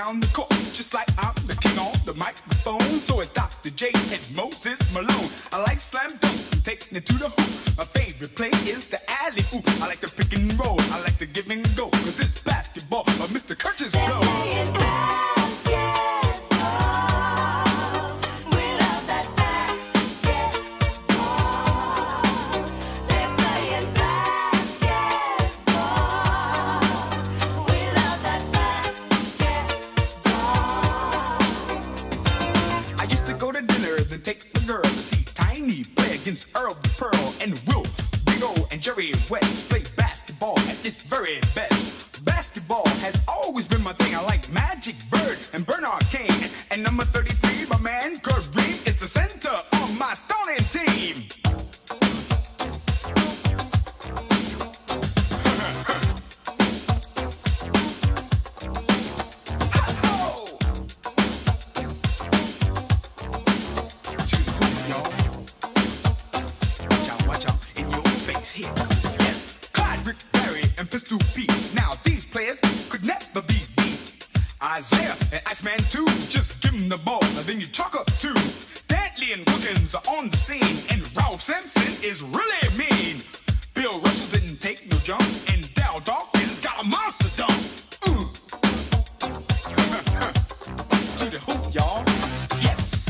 down the court, just like I'm the king on the microphone. So it's Dr. J and Moses Malone. I like slam dunks and taking it to the hoop. My favorite play is the alley-oop. I like the pick and roll, I like the give and go, cause it's basketball of Mr. Curtis Blow. Take the girl to see Tiny play against Earl the Pearl and Will, Big O, and Jerry West play basketball at its very best. Basketball has always been my thing. I like Magic Bird and Bernard King. And number 33, my man Kareem, is the center on my Stone team. Yes, Clyde, Rick, Barry, and Pistol Pete. Now these players could never be beat. Isaiah and Iceman too, just give them the ball, and then you chalk up two. Bentley and Wilkins are on the scene, and Ralph Simpson is really mean. Bill Russell didn't take no jump, and Dal Dawkins got a monster dunk. To the hoop, y'all. Yes.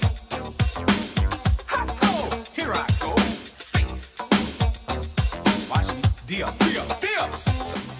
Ha-ho, here I go. Face. Watch me. Dips.